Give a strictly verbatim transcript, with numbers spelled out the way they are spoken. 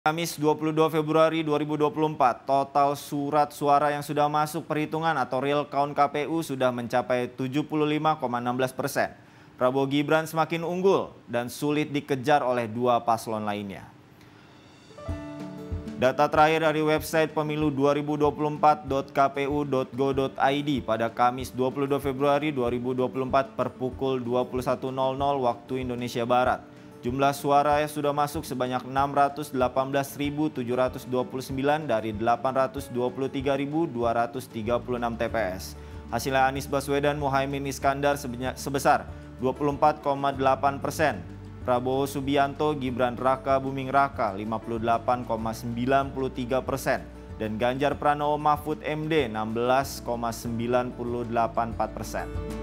Kamis dua puluh dua Februari dua ribu dua puluh empat, total surat suara yang sudah masuk perhitungan atau real count K P U sudah mencapai tujuh puluh lima koma satu enam persen. Prabowo Gibran semakin unggul dan sulit dikejar oleh dua paslon lainnya. Data terakhir dari website pemilu dua ribu dua puluh empat titik k p u titik go titik i d pada Kamis dua puluh dua Februari dua ribu dua puluh empat per pukul dua puluh satu nol nol waktu Indonesia Barat. Jumlah suara yang sudah masuk sebanyak enam ratus delapan belas ribu tujuh ratus dua puluh sembilan dari delapan ratus dua puluh tiga ribu dua ratus tiga puluh enam T P S. Hasilnya Anies Baswedan Muhaimin Iskandar sebesar dua puluh empat koma delapan persen. Prabowo Subianto Gibran Raka Buming Raka lima puluh delapan koma sembilan tiga persen. Dan Ganjar Pranowo Mahfud M D enam belas koma sembilan delapan empat persen.